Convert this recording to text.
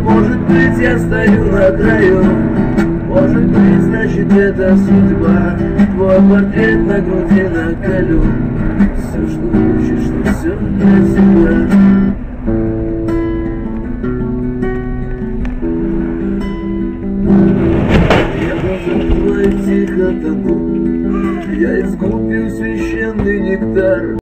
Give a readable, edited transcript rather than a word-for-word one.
Может быть, я стою на краю, может быть, значит, это судьба. Твой портрет на груди наколю. Все, что хочешь, что все для тебя.